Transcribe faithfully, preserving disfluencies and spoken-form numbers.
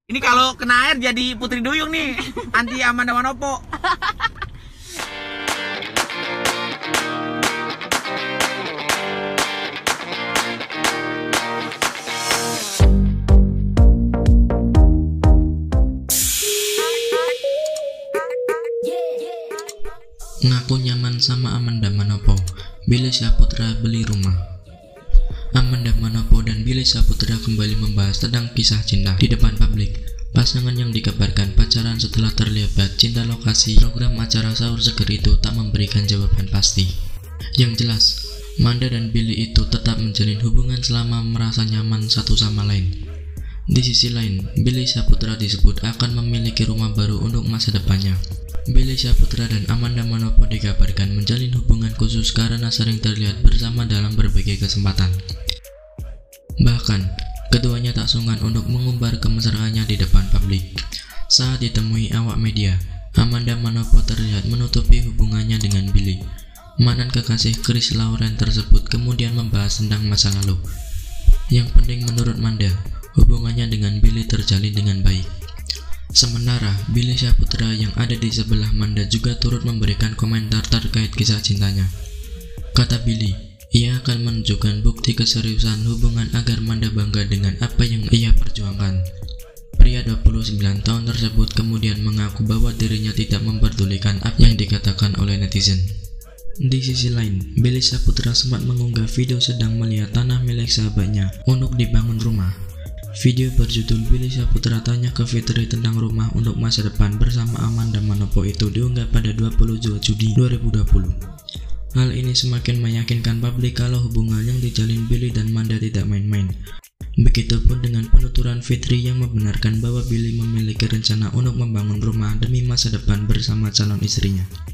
Ini kalau kena air jadi Putri Duyung nih, anti Amanda Manopo. Ngaku nyaman sama Amanda Manopo, Billy Syahputra beli rumah. Amanda Manopo dan Billy Syahputra kembali membahas tentang kisah cinta di depan publik. Pasangan yang dikabarkan pacaran setelah terlibat cinta lokasi program acara Sahur Seger itu tak memberikan jawaban pasti. Yang jelas, Amanda dan Billy itu tetap menjalin hubungan selama merasa nyaman satu sama lain. Di sisi lain, Billy Syahputra disebut akan memiliki rumah baru untuk masa depannya. Billy Syahputra dan Amanda Manopo dikabarkan menjalin hubungan khusus karena sering terlihat bersama dalam berbagai kesempatan. Bahkan, keduanya tak sungkan untuk mengumbar kemesraannya di depan publik. Saat ditemui awak media, Amanda Manopo terlihat menutupi hubungannya dengan Billy. Mantan kekasih Chris Lauren tersebut kemudian membahas tentang masa lalu. Yang penting menurut Amanda, hubungannya dengan Billy terjalin dengan baik. Sementara, Billy Syahputra yang ada di sebelah Amanda juga turut memberikan komentar terkait kisah cintanya. Kata Billy, ia akan menunjukkan bukti keseriusan hubungan agar Amanda bangga dengan apa yang ia perjuangkan. Pria dua puluh sembilan tahun tersebut kemudian mengaku bahwa dirinya tidak memperdulikan apa yang dikatakan oleh netizen. Di sisi lain, Billy Syahputra sempat mengunggah video sedang melihat tanah milik sahabatnya untuk dibangun rumah. Video berjudul Billy Syahputra tanya ke Fitri tentang rumah untuk masa depan bersama Amanda Manopo itu diunggah pada dua puluh dua Juli dua ribu dua puluh. Hal ini semakin meyakinkan publik kalau hubungan yang dijalin Billy dan Amanda tidak main-main. Begitupun dengan penuturan Fitri yang membenarkan bahwa Billy memiliki rencana untuk membangun rumah demi masa depan bersama calon istrinya.